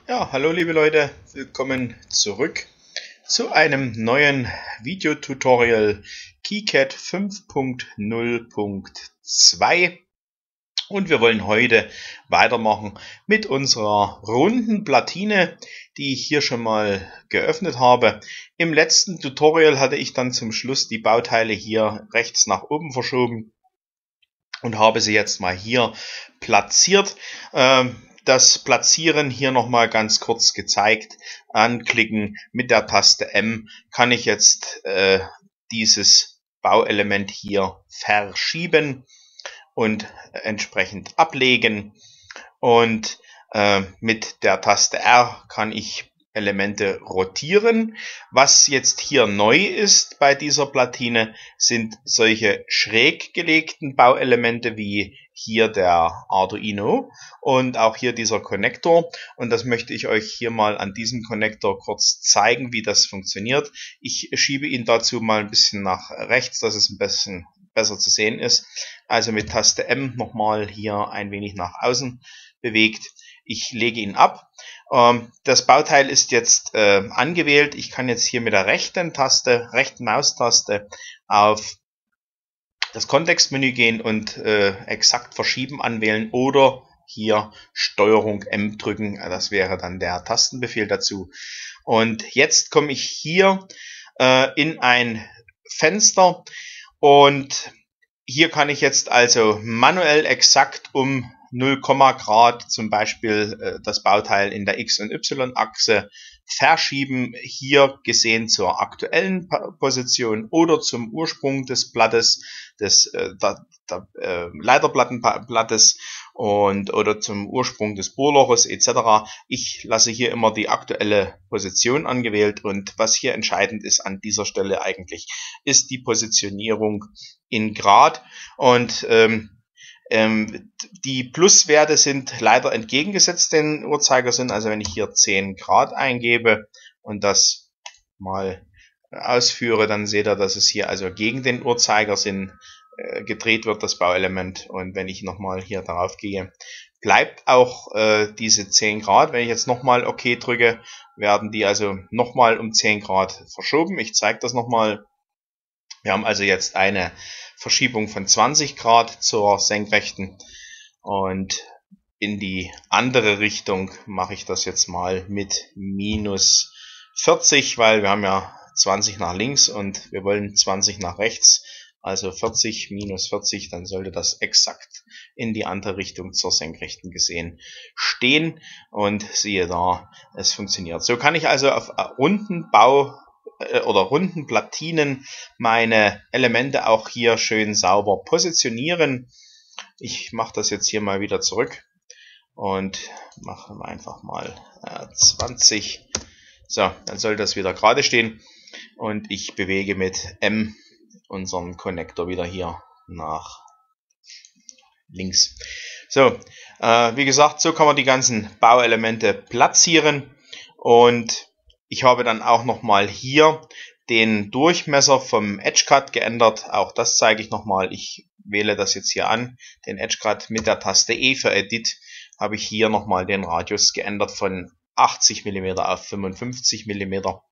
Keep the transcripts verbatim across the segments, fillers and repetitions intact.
Ja, hallo liebe Leute, willkommen zurück zu einem neuen Videotutorial KiCad fünf Punkt null Punkt zwei und wir wollen heute weitermachen mit unserer runden Platine, die ich hier schon mal geöffnet habe. Im letzten Tutorial hatte ich dann zum Schluss die Bauteile hier rechts nach oben verschoben und habe sie jetzt mal hier platziert. Ähm, Das Platzieren hier nochmal ganz kurz gezeigt. Anklicken mit der Taste M kann ich jetzt äh, dieses Bauelement hier verschieben und entsprechend ablegen. Und äh, mit der Taste R kann ich Elemente rotieren. Was jetzt hier neu ist bei dieser Platine, sind solche schräg gelegten Bauelemente wie hier der Arduino und auch hier dieser Konnektor. Und das möchte ich euch hier mal an diesem Konnektor kurz zeigen, wie das funktioniert. Ich schiebe ihn dazu mal ein bisschen nach rechts, dass es ein bisschen besser zu sehen ist. Also mit Taste M nochmal hier ein wenig nach außen bewegt. Ich lege ihn ab. Ähm, das Bauteil ist jetzt äh, angewählt. Ich kann jetzt hier mit der rechten Taste, rechten Maustaste auf das Kontextmenü gehen und äh, exakt verschieben anwählen oder hier Steuerung M drücken. Das wäre dann der Tastenbefehl dazu. Und jetzt komme ich hier äh, in ein Fenster und hier kann ich jetzt also manuell exakt um null Grad zum Beispiel äh, das Bauteil in der X- und Y-Achse verschieben, hier gesehen zur aktuellen Position oder zum Ursprung des Blattes, des äh, der, der, äh, Leiterplattenblattes und oder zum Ursprung des Bohrloches et cetera. Ich lasse hier immer die aktuelle Position angewählt und was hier entscheidend ist an dieser Stelle eigentlich, ist die Positionierung in Grad und ähm, ähm, die Pluswerte sind leider entgegengesetzt den Uhrzeigersinn. Also wenn ich hier zehn Grad eingebe und das mal ausführe, dann seht ihr, dass es hier also gegen den Uhrzeigersinn äh, gedreht wird, das Bauelement. Und wenn ich nochmal hier darauf gehe, bleibt auch äh, diese zehn Grad. Wenn ich jetzt nochmal OK drücke, werden die also nochmal um zehn Grad verschoben. Ich zeige das nochmal. Wir haben also jetzt eine Verschiebung von zwanzig Grad zur Senkrechten und in die andere Richtung mache ich das jetzt mal mit minus vierzig, weil wir haben ja zwanzig nach links und wir wollen zwanzig nach rechts, also vierzig minus vierzig, dann sollte das exakt in die andere Richtung zur Senkrechten gesehen stehen und siehe da, es funktioniert. So kann ich also auf runden Bau oder runden Platinen meine Elemente auch hier schön sauber positionieren. Ich mache das jetzt hier mal wieder zurück und mache einfach mal zwanzig. So, dann soll das wieder gerade stehen und ich bewege mit M unseren Konnektor wieder hier nach links. So, äh, wie gesagt, so kann man die ganzen Bauelemente platzieren und ich habe dann auch nochmal hier den Durchmesser vom EdgeCut geändert. Auch das zeige ich nochmal. Ich wähle das jetzt hier an. Den EdgeCut mit der Taste E für Edit habe ich hier nochmal den Radius geändert von achtzig Millimeter auf fünfundfünfzig Millimeter.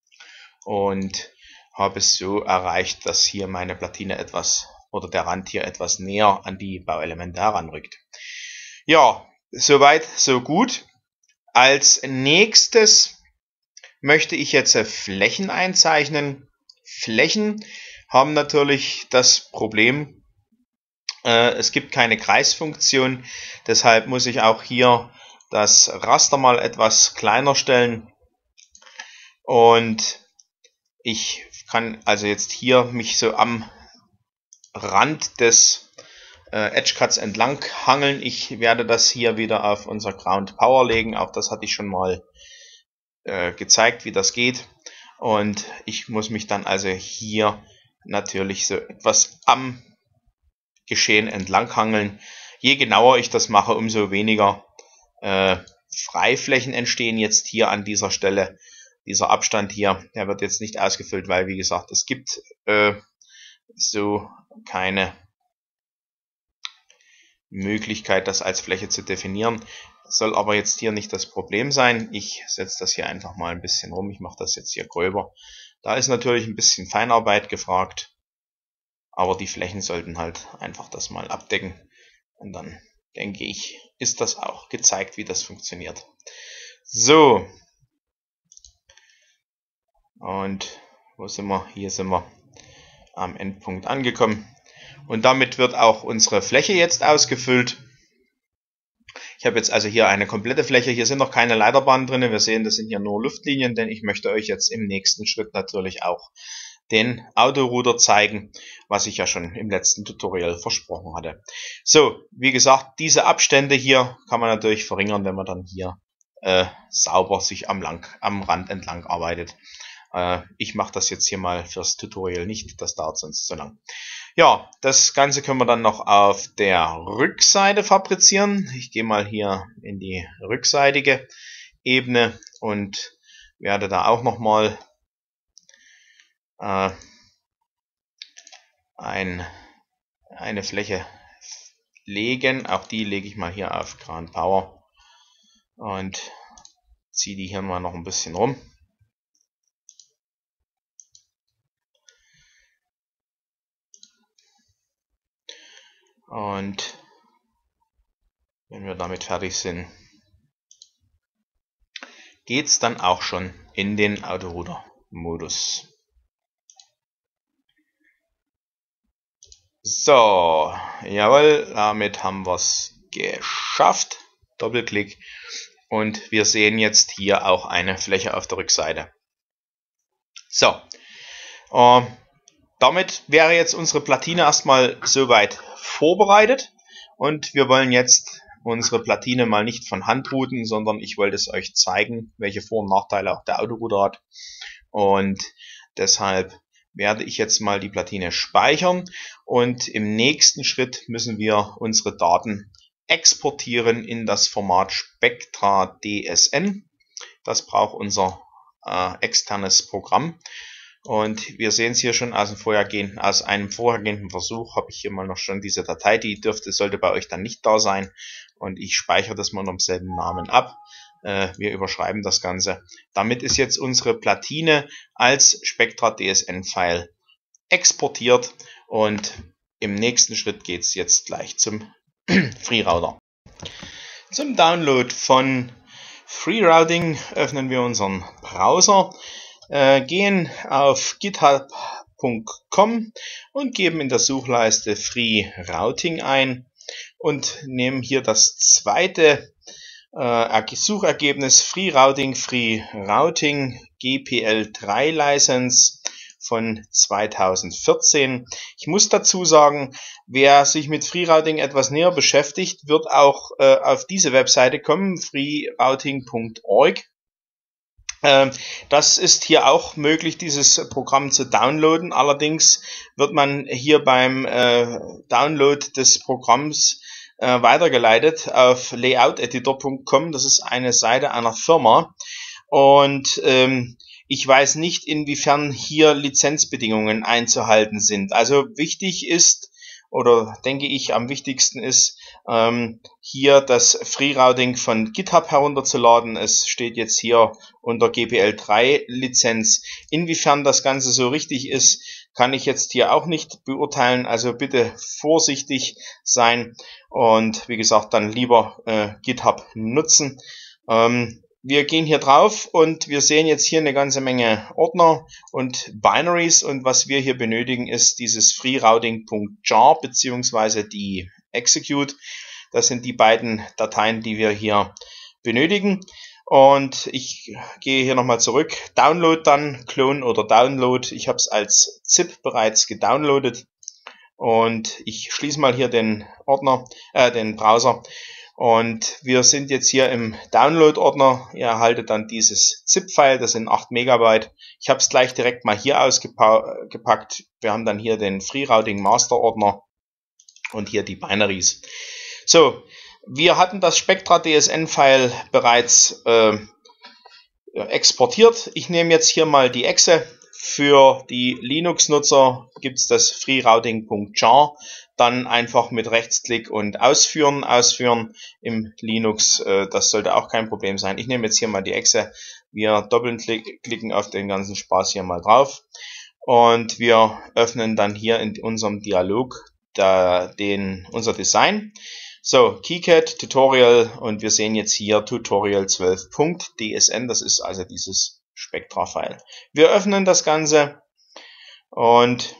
Und habe es so erreicht, dass hier meine Platine etwas oder der Rand hier etwas näher an die Bauelemente heranrückt. Ja, soweit, so gut. Als nächstes möchte ich jetzt Flächen einzeichnen. Flächen haben natürlich das Problem, äh, es gibt keine Kreisfunktion, deshalb muss ich auch hier das Raster mal etwas kleiner stellen und ich kann also jetzt hier mich so am Rand des äh, EdgeCuts entlang hangeln. Ich werde das hier wieder auf unser Ground Power legen, auch das hatte ich schon mal gezeigt, wie das geht, und ich muss mich dann also hier natürlich so etwas am Geschehen entlang hangeln. Je genauer ich das mache, umso weniger äh, Freiflächen entstehen jetzt hier an dieser Stelle. Dieser Abstand hier, der wird jetzt nicht ausgefüllt, weil wie gesagt, es gibt äh, so keine Möglichkeit, das als Fläche zu definieren. Das soll aber jetzt hier nicht das Problem sein. Ich setze das hier einfach mal ein bisschen rum. Ich mache das jetzt hier gröber. Da ist natürlich ein bisschen Feinarbeit gefragt, aber die Flächen sollten halt einfach das mal abdecken. Und dann denke ich, ist das auch gezeigt, wie das funktioniert. So. Und wo sind wir? Hier sind wir am Endpunkt angekommen. Und damit wird auch unsere Fläche jetzt ausgefüllt. Ich habe jetzt also hier eine komplette Fläche. Hier sind noch keine Leiterbahnen drin. Wir sehen, das sind hier nur Luftlinien, denn ich möchte euch jetzt im nächsten Schritt natürlich auch den Autorouter zeigen, was ich ja schon im letzten Tutorial versprochen hatte. So, wie gesagt, diese Abstände hier kann man natürlich verringern, wenn man dann hier äh, sauber sich am, lang, am Rand entlang arbeitet. Äh, ich mache das jetzt hier mal fürs Tutorial nicht, das dauert sonst zu lang. Ja, das Ganze können wir dann noch auf der Rückseite fabrizieren. Ich gehe mal hier in die rückseitige Ebene und werde da auch nochmal äh, ein, eine Fläche legen. Auch die lege ich mal hier auf Grand Power und ziehe die hier mal noch ein bisschen rum. Und wenn wir damit fertig sind, geht es dann auch schon in den Autorouter-Modus. So, jawohl, damit haben wir es geschafft. Doppelklick. Und wir sehen jetzt hier auch eine Fläche auf der Rückseite. So, äh, damit wäre jetzt unsere Platine erstmal soweit vorbereitet. Und wir wollen jetzt unsere Platine mal nicht von Hand routen, sondern ich wollte es euch zeigen, welche Vor- und Nachteile auch der Autorouter hat. Und deshalb werde ich jetzt mal die Platine speichern. Und im nächsten Schritt müssen wir unsere Daten exportieren in das Format Spectra D S N. Das braucht unser äh, externes Programm. Und wir sehen es hier schon aus, dem vorhergehenden, aus einem vorhergehenden Versuch, habe ich hier mal noch schon diese Datei, die dürfte, sollte bei euch dann nicht da sein. Und ich speichere das mal unter demselben Namen ab. Äh, wir überschreiben das Ganze. Damit ist jetzt unsere Platine als Spectra D S N-File exportiert. Und im nächsten Schritt geht es jetzt gleich zum FreeRouter. Zum Download von FreeRouting öffnen wir unseren Browser. Äh, gehen auf github punkt com und geben in der Suchleiste FreeRouting ein und nehmen hier das zweite äh, Suchergebnis FreeRouting FreeRouting G P L drei License von zweitausendvierzehn. Ich muss dazu sagen, wer sich mit FreeRouting etwas näher beschäftigt, wird auch äh, auf diese Webseite kommen, freerouting punkt org. Das ist hier auch möglich, dieses Programm zu downloaden. Allerdings wird man hier beim äh, Download des Programms äh, weitergeleitet auf layout editor punkt com. Das ist eine Seite einer Firma. Und ähm, ich weiß nicht, inwiefern hier Lizenzbedingungen einzuhalten sind. Also wichtig ist, oder denke ich am wichtigsten ist, ähm, hier das FreeRouting von GitHub herunterzuladen. Es steht jetzt hier unter G P L drei Lizenz. Inwiefern das Ganze so richtig ist, kann ich jetzt hier auch nicht beurteilen. Also bitte vorsichtig sein und wie gesagt dann lieber äh, GitHub nutzen. Ähm, Wir gehen hier drauf und wir sehen jetzt hier eine ganze Menge Ordner und Binaries, und was wir hier benötigen ist dieses freerouting.jar bzw. die execute. Das sind die beiden Dateien, die wir hier benötigen. Und ich gehe hier nochmal zurück. Download dann, Clone oder Download. Ich habe es als ZIP bereits gedownloadet. Und ich schließe mal hier den Ordner, äh, den Browser. Und wir sind jetzt hier im Download-Ordner. Ihr erhaltet dann dieses ZIP-File, das sind acht Megabyte. Ich habe es gleich direkt mal hier ausgepackt. Wir haben dann hier den FreeRouting Master-Ordner und hier die Binaries. So, wir hatten das Spectra D S N-File bereits äh, exportiert. Ich nehme jetzt hier mal die Exe. Für die Linux-Nutzer gibt es das freerouting.jar. dann einfach mit Rechtsklick und ausführen, ausführen im Linux. Äh, das sollte auch kein Problem sein. Ich nehme jetzt hier mal die Exe. Wir doppelklicken auf den ganzen Spaß hier mal drauf. Und wir öffnen dann hier in unserem Dialog da, den, unser Design. So, KiCad, Tutorial, und wir sehen jetzt hier Tutorial zwölf Punkt D S N, das ist also dieses Spectra-File. Wir öffnen das Ganze und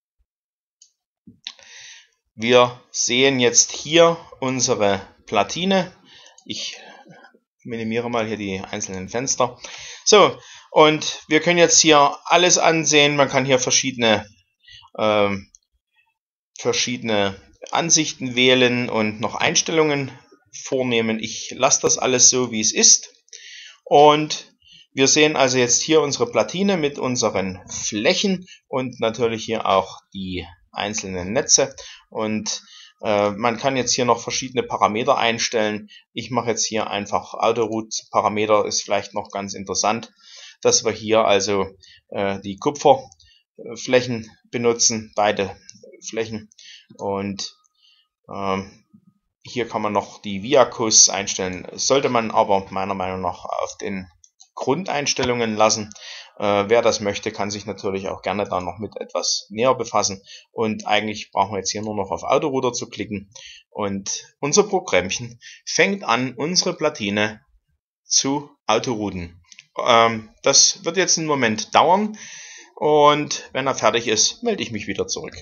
wir sehen jetzt hier unsere Platine. Ich minimiere mal hier die einzelnen Fenster. So, und wir können jetzt hier alles ansehen. Man kann hier verschiedene, ähm, verschiedene Ansichten wählen und noch Einstellungen vornehmen. Ich lasse das alles so, wie es ist. Und wir sehen also jetzt hier unsere Platine mit unseren Flächen und natürlich hier auch die einzelnen Netze. Und äh, man kann jetzt hier noch verschiedene Parameter einstellen. Ich mache jetzt hier einfach Autoroute-Parameter, ist vielleicht noch ganz interessant, dass wir hier also äh, die Kupferflächen benutzen, beide Flächen. Und ähm, hier kann man noch die Viacos einstellen. Sollte man aber meiner Meinung nach auf den Grundeinstellungen lassen. Äh, wer das möchte, kann sich natürlich auch gerne da noch mit etwas näher befassen. Und eigentlich brauchen wir jetzt hier nur noch auf Autorouter zu klicken. Und unser Programmchen fängt an, unsere Platine zu autorouten. Ähm, das wird jetzt einen Moment dauern. Und wenn er fertig ist, melde ich mich wieder zurück.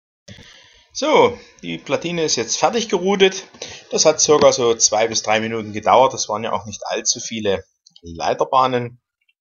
So, die Platine ist jetzt fertig geroutet. Das hat circa so zwei bis drei Minuten gedauert. Das waren ja auch nicht allzu viele Leiterbahnen.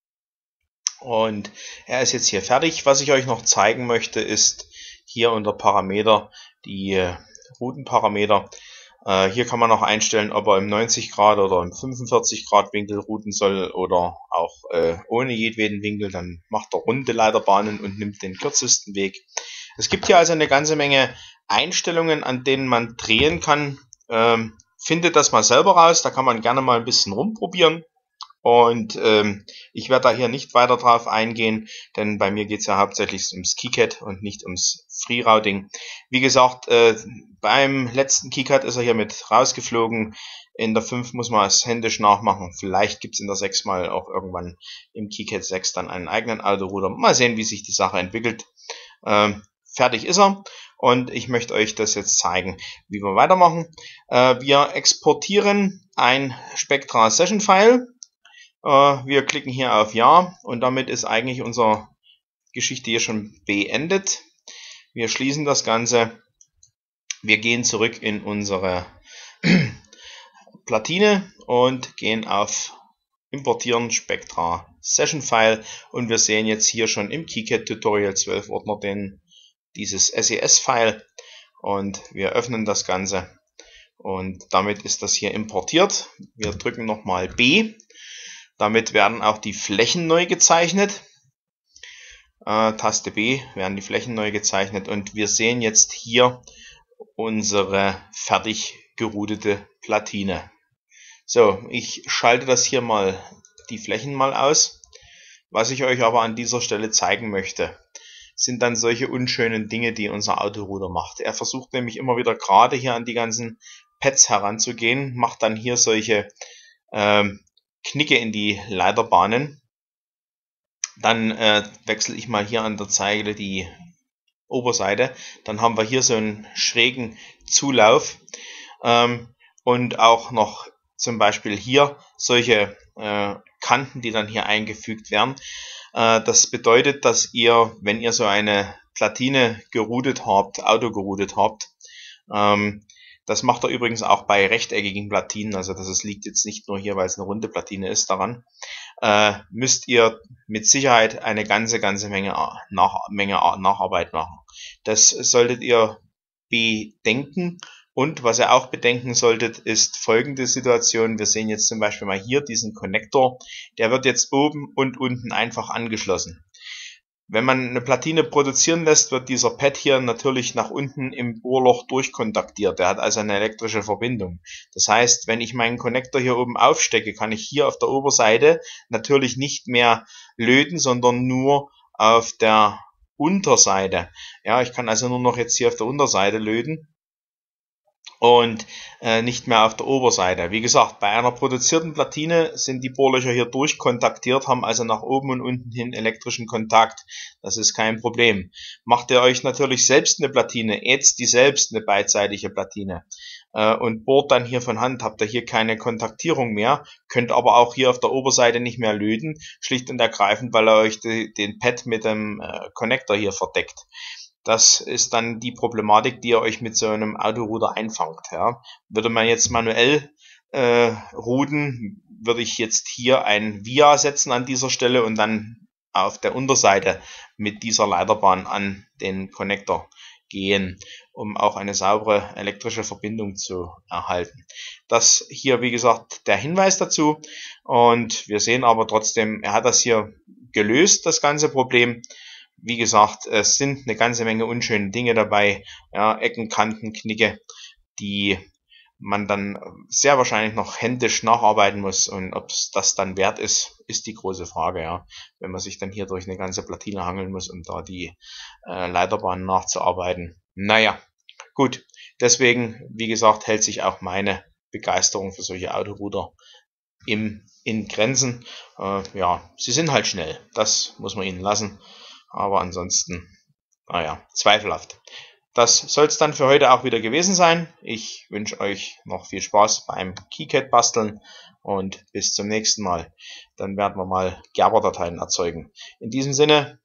Und er ist jetzt hier fertig. Was ich euch noch zeigen möchte, ist hier unter Parameter die äh, Routenparameter. Äh, hier kann man noch einstellen, ob er im neunzig Grad oder im fünfundvierzig Grad Winkel routen soll oder auch äh, ohne jedweden Winkel. Dann macht er runde Leiterbahnen und nimmt den kürzesten Weg. Es gibt hier also eine ganze Menge Einstellungen, an denen man drehen kann. Ähm, findet das mal selber raus, da kann man gerne mal ein bisschen rumprobieren. Und ähm, ich werde da hier nicht weiter drauf eingehen, denn bei mir geht es ja hauptsächlich ums KiCad und nicht ums FreeRouting. Wie gesagt, äh, beim letzten KiCad ist er hier mit rausgeflogen. In der fünf muss man es händisch nachmachen. Vielleicht gibt es in der sechs mal auch irgendwann im KiCad sechs dann einen eigenen Autorouter. Mal sehen, wie sich die Sache entwickelt. Ähm, fertig ist er. Und ich möchte euch das jetzt zeigen, wie wir weitermachen. Äh, wir exportieren ein Spectra Session File. Äh, wir klicken hier auf Ja und damit ist eigentlich unsere Geschichte hier schon beendet. Wir schließen das Ganze. Wir gehen zurück in unsere Platine und gehen auf Importieren Spectra Session File und wir sehen jetzt hier schon im KiCad Tutorial zwölf Ordner den dieses S E S-File und wir öffnen das Ganze und damit ist das hier importiert. Wir drücken nochmal B, damit werden auch die Flächen neu gezeichnet. Äh, Taste B werden die Flächen neu gezeichnet und wir sehen jetzt hier unsere fertig geroutete Platine. So, ich schalte das hier mal, die Flächen mal aus. Was ich euch aber an dieser Stelle zeigen möchte, sind dann solche unschönen Dinge, die unser Autorouter macht. Er versucht nämlich immer wieder gerade hier an die ganzen Pads heranzugehen, macht dann hier solche ähm, Knicke in die Leiterbahnen. Dann äh, wechsle ich mal hier an der Zeile die Oberseite. Dann haben wir hier so einen schrägen Zulauf ähm, und auch noch zum Beispiel hier solche äh, Kanten, die dann hier eingefügt werden. Das bedeutet, dass ihr, wenn ihr so eine Platine geroutet habt, auto geroutet habt, ähm, das macht er übrigens auch bei rechteckigen Platinen, also das ist, liegt jetzt nicht nur hier, weil es eine runde Platine ist, daran, äh, müsst ihr mit Sicherheit eine ganze, ganze Menge, nach, Menge Nacharbeit machen. Das solltet ihr bedenken. Und was ihr auch bedenken solltet, ist folgende Situation. Wir sehen jetzt zum Beispiel mal hier diesen Konnektor. Der wird jetzt oben und unten einfach angeschlossen. Wenn man eine Platine produzieren lässt, wird dieser Pad hier natürlich nach unten im Bohrloch durchkontaktiert. Der hat also eine elektrische Verbindung. Das heißt, wenn ich meinen Konnektor hier oben aufstecke, kann ich hier auf der Oberseite natürlich nicht mehr löten, sondern nur auf der Unterseite. Ja, ich kann also nur noch jetzt hier auf der Unterseite löten. und äh, nicht mehr auf der Oberseite. Wie gesagt, bei einer produzierten Platine sind die Bohrlöcher hier durchkontaktiert, haben also nach oben und unten hin elektrischen Kontakt. Das ist kein Problem. Macht ihr euch natürlich selbst eine Platine, ätzt die selbst eine beidseitige Platine äh, und bohrt dann hier von Hand, habt ihr hier keine Kontaktierung mehr, könnt aber auch hier auf der Oberseite nicht mehr löten, schlicht und ergreifend, weil er euch die, den Pad mit dem äh, Connector hier verdeckt. Das ist dann die Problematik, die ihr euch mit so einem Autorouter einfangt. Ja. Würde man jetzt manuell äh, routen, würde ich jetzt hier ein Via setzen an dieser Stelle und dann auf der Unterseite mit dieser Leiterbahn an den Connector gehen, um auch eine saubere elektrische Verbindung zu erhalten. Das hier, wie gesagt, der Hinweis dazu. Und wir sehen aber trotzdem, er hat das hier gelöst, das ganze Problem. Wie gesagt, es sind eine ganze Menge unschöne Dinge dabei, ja, Ecken, Kanten, Knicke, die man dann sehr wahrscheinlich noch händisch nacharbeiten muss, und ob es das dann wert ist, ist die große Frage, ja, wenn man sich dann hier durch eine ganze Platine hangeln muss, um da die äh, Leiterbahn nachzuarbeiten. Naja, gut, deswegen, wie gesagt, hält sich auch meine Begeisterung für solche Autorouter im, in Grenzen. Äh, ja, sie sind halt schnell, das muss man ihnen lassen. Aber ansonsten, naja, zweifelhaft. Das soll es dann für heute auch wieder gewesen sein. Ich wünsche euch noch viel Spaß beim KiCad basteln und bis zum nächsten Mal. Dann werden wir mal Gerber-Dateien erzeugen. In diesem Sinne,